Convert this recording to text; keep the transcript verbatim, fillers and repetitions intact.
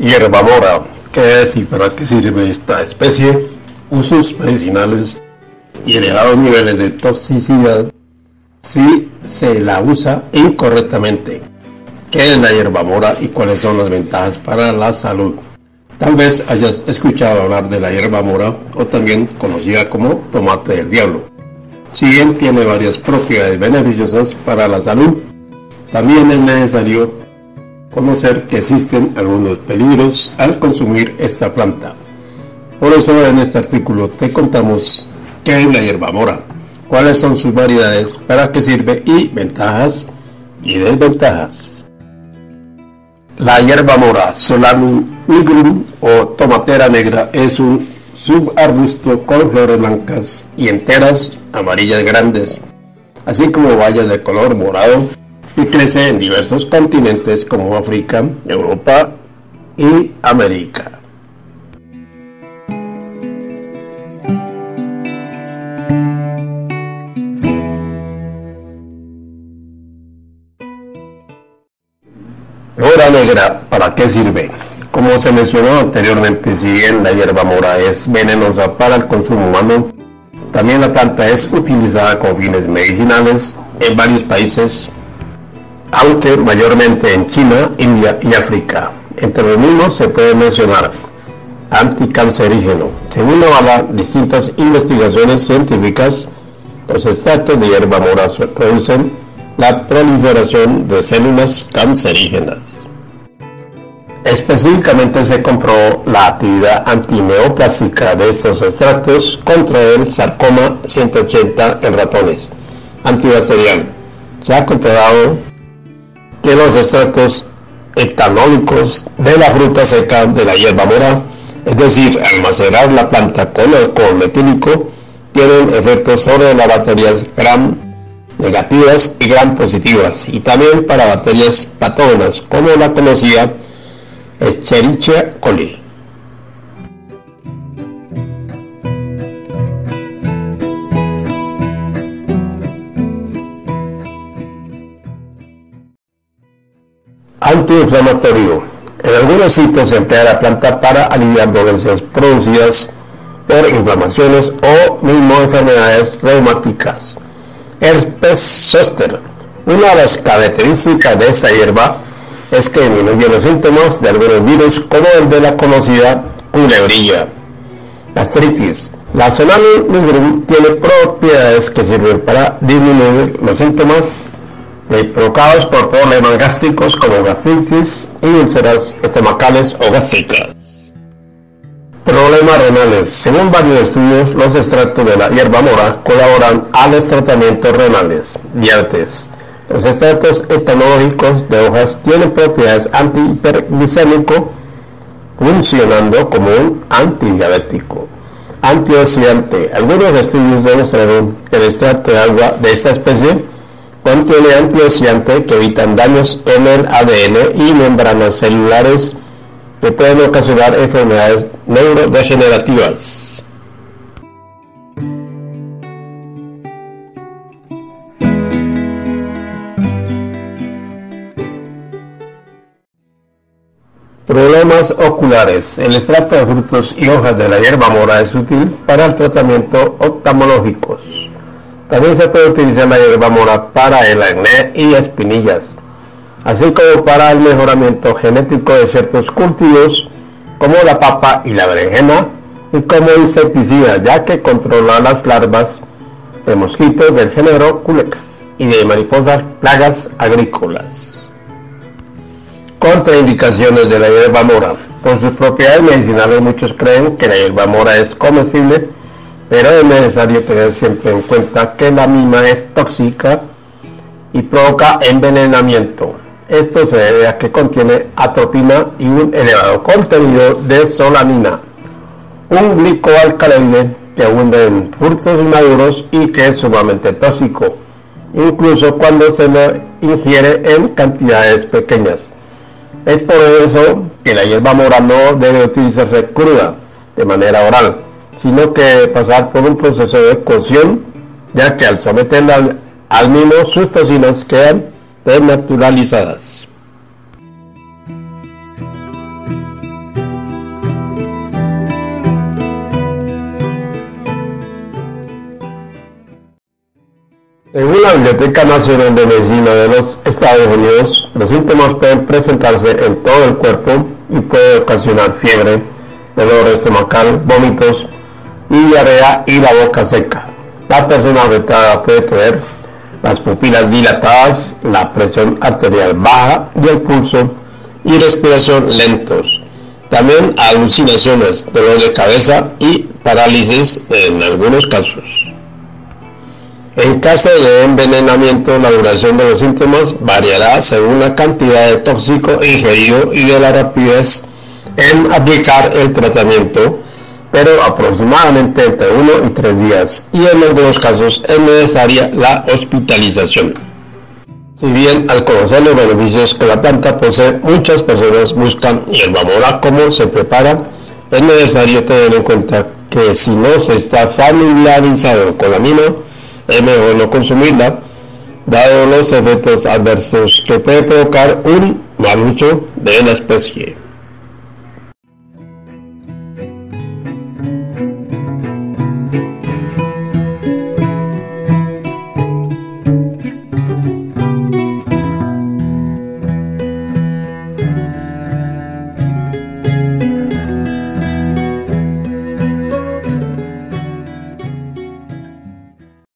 Hierba mora. ¿Qué es y para qué sirve esta especie? Usos medicinales y elevados niveles de toxicidad si se la usa incorrectamente. ¿Qué es la hierba mora y cuáles son las ventajas para la salud? Tal vez hayas escuchado hablar de la hierba mora, o también conocida como tomate del diablo. Si bien tiene varias propiedades beneficiosas para la salud, también es necesario conocer que existen algunos peligros al consumir esta planta. Por eso en este artículo te contamos qué es la hierba mora, cuáles son sus variedades, para qué sirve y ventajas y desventajas. La hierba mora, Solanum nigrum o tomatera negra, es un subarbusto con flores blancas y enteras amarillas grandes, así como bayas de color morado, y crece en diversos continentes como África, Europa y América. Hora negra, ¿para qué sirve? Como se mencionó anteriormente, si bien la hierba mora es venenosa para el consumo humano, también la planta es utilizada con fines medicinales en varios países, aunque mayormente en China, India y África. Entre los mismos se puede mencionar anticancerígeno. Según avalan distintas investigaciones científicas, los extractos de hierba mora producen la proliferación de células cancerígenas. Específicamente se comprobó la actividad antineoplástica de estos extractos contra el sarcoma ciento ochenta en ratones. Antibacterial. Se ha comprobado que los extractos etanólicos de la fruta seca de la hierba mora, es decir, al macerar la planta con alcohol metílico, tienen efectos sobre las bacterias gram negativas y gram positivas, y también para bacterias patógenas como la conocida Escherichia coli. Antiinflamatorio. En algunos sitios se emplea la planta para aliviar dolencias producidas por inflamaciones o mismo enfermedades reumáticas. Herpes zóster. Una de las características de esta hierba es que disminuye los síntomas de algunos virus, como el de la conocida culebrilla. Gastritis. La Solanum nigrum tiene propiedades que sirven para disminuir los síntomas provocados por problemas gástricos como gastritis y úlceras estomacales o gástricas. Problemas renales. Según varios estudios, los extractos de la hierba mora colaboran a los tratamientos renales. Diabetes. Los extractos etanológicos de hojas tienen propiedades antihiperglicémico, funcionando como un antidiabético. Antioxidante. Algunos estudios demostraron que el extracto de agua de esta especie contiene antioxidantes que evitan daños en el A D N y membranas celulares que pueden ocasionar enfermedades neurodegenerativas. Problemas oculares. El extracto de frutos y hojas de la hierba mora es útil para el tratamiento oftalmológicos. También se puede utilizar la hierba mora para el acné y espinillas, así como para el mejoramiento genético de ciertos cultivos como la papa y la berenjena, y como insecticida, ya que controla las larvas de mosquitos del género Culex y de mariposas plagas agrícolas. Contraindicaciones de la hierba mora. Por sus propiedades medicinales, muchos creen que la hierba mora es comestible, pero es necesario tener siempre en cuenta que la misma es tóxica y provoca envenenamiento. Esto se debe a que contiene atropina y un elevado contenido de solanina, un glicoalcaloide que abunda en frutos inmaduros y que es sumamente tóxico, incluso cuando se lo ingiere en cantidades pequeñas. Es por eso que la hierba mora no debe utilizarse cruda de manera oral, sino que pasar por un proceso de cocción, ya que al someterla al, al mismo sus toxinas quedan desnaturalizadas. Según la Biblioteca Nacional de Medicina de los Estados Unidos, los síntomas pueden presentarse en todo el cuerpo y puede ocasionar fiebre, dolor estomacal, vómitos y diarrea y la boca seca. La persona afectada puede tener las pupilas dilatadas, la presión arterial baja y el pulso y respiración lentos. También alucinaciones, dolor de cabeza y parálisis en algunos casos. En caso de envenenamiento, la duración de los síntomas variará según la cantidad de tóxico ingerido y de la rapidez en aplicar el tratamiento, pero aproximadamente entre uno y tres días, y en algunos casos es necesaria la hospitalización. Si bien al conocer los beneficios que la planta posee, muchas personas buscan hierba mora cómo se prepara, es necesario tener en cuenta que si no se está familiarizado con la misma, es mejor no consumirla, dado los efectos adversos que puede provocar un mal uso de la especie.